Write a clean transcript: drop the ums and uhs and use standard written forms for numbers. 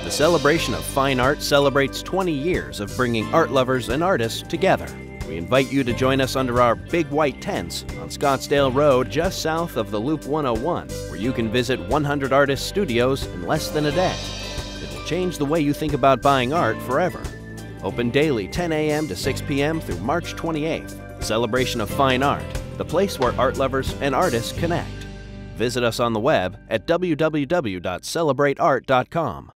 The Celebration of Fine Art celebrates 20 years of bringing art lovers and artists together. We invite you to join us under our big white tents on Scottsdale Road just south of the Loop 101, where you can visit 100 artist studios in less than a day. It will change the way you think about buying art forever. Open daily 10 a.m. to 6 p.m. through March 28th. Celebration of Fine Art, the place where art lovers and artists connect. Visit us on the web at www.celebrateart.com.